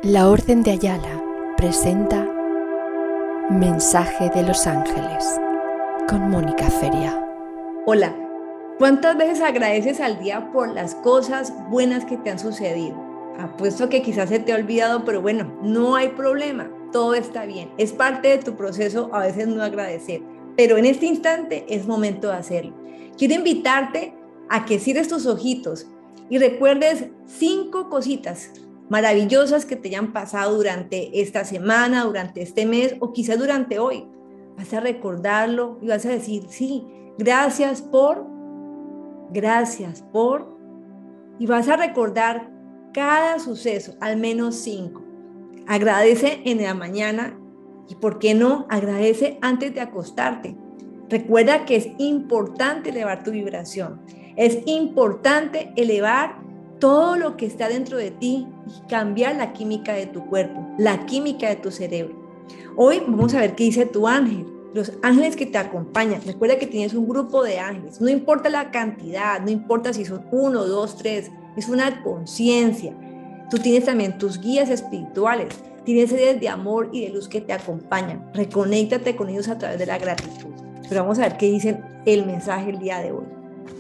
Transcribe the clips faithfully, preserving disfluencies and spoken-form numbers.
La Orden de Ayala presenta Mensaje de los Ángeles con Mónica Feria. Hola, ¿cuántas veces agradeces al día por las cosas buenas que te han sucedido? Apuesto que quizás se te ha olvidado, pero bueno, no hay problema, todo está bien. Es parte de tu proceso a veces no agradecer, pero en este instante es momento de hacerlo. Quiero invitarte a que cierres tus ojitos y recuerdes cinco cositas maravillosas que te hayan pasado durante esta semana, durante este mes o quizás durante hoy. Vas a recordarlo y vas a decir, sí, gracias por, gracias por, y vas a recordar cada suceso, al menos cinco. Agradece en la mañana y, ¿por qué no? Agradece antes de acostarte. Recuerda que es importante elevar tu vibración. Es importante elevar todo lo que está dentro de ti y cambiar la química de tu cuerpo, la química de tu cerebro. Hoy vamos a ver qué dice tu ángel, los ángeles que te acompañan. Recuerda que tienes un grupo de ángeles, no importa la cantidad, no importa si son uno, dos, tres, es una conciencia. Tú tienes también tus guías espirituales, tienes seres de amor y de luz que te acompañan. Reconéctate con ellos a través de la gratitud. Pero vamos a ver qué dice el mensaje el día de hoy.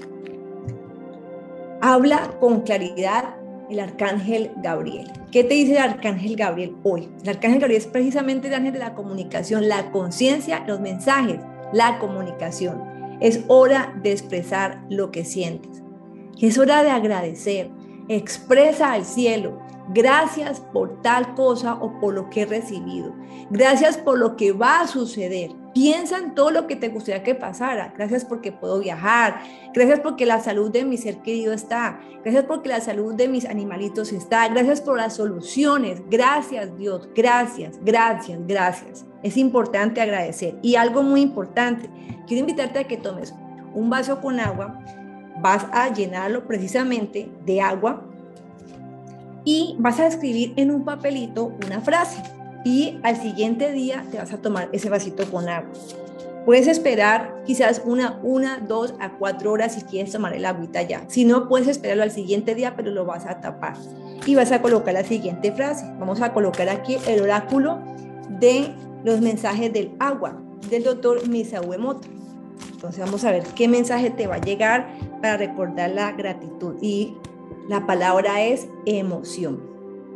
Habla con claridad el arcángel Gabriel. ¿Qué te dice el arcángel Gabriel hoy? El arcángel Gabriel es precisamente el ángel de la comunicación, la conciencia, los mensajes, la comunicación. Es hora de expresar lo que sientes. Es hora de agradecer. Expresa al cielo, gracias por tal cosa o por lo que he recibido. Gracias por lo que va a suceder. Piensa en todo lo que te gustaría que pasara. Gracias porque puedo viajar. Gracias porque la salud de mi ser querido está. Gracias porque la salud de mis animalitos está. Gracias por las soluciones. Gracias, Dios. Gracias, gracias, gracias. Es importante agradecer. Y algo muy importante, quiero invitarte a que tomes un vaso con agua. Vas a llenarlo precisamente de agua y vas a escribir en un papelito una frase. Y al siguiente día te vas a tomar ese vasito con agua. Puedes esperar quizás una, una, dos a cuatro horas si quieres tomar el agüita ya. Si no, puedes esperarlo al siguiente día, pero lo vas a tapar. Y vas a colocar la siguiente frase. Vamos a colocar aquí el oráculo de los mensajes del agua, del doctor Misaú Emoto. Entonces vamos a ver qué mensaje te va a llegar para recordar la gratitud. Y la palabra es emoción.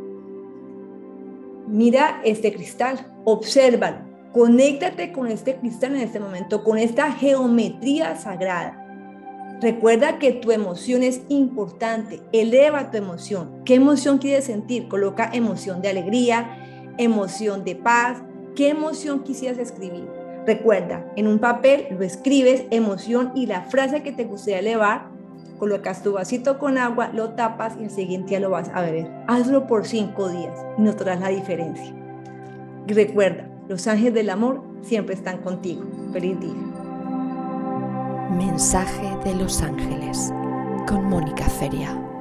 Mira este cristal, obsérvalo, conéctate con este cristal en este momento, con esta geometría sagrada. Recuerda que tu emoción es importante, eleva tu emoción. ¿Qué emoción quieres sentir? Coloca emoción de alegría, emoción de paz. ¿Qué emoción quisieras escribir? Recuerda, en un papel lo escribes, emoción y la frase que te gustaría elevar. Colocas tu vasito con agua, lo tapas y el siguiente día lo vas a beber. Hazlo por cinco días y notarás la diferencia. Y recuerda, los ángeles del amor siempre están contigo. Feliz día. Mensaje de los Ángeles con Mónica Feria.